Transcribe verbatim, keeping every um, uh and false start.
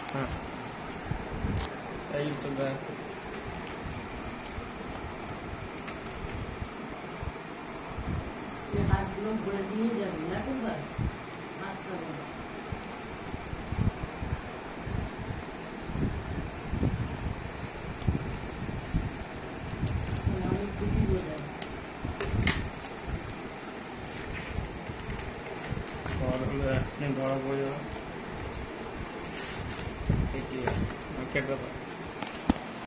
হ্যাঁ এই তো দেখ ये हाथ लोग बोल दिए जब ना तुम बात हाथ सब हमारी छुट्टी हो जाए और अपने गौरव हो जाओ ठीक है मैं कहता था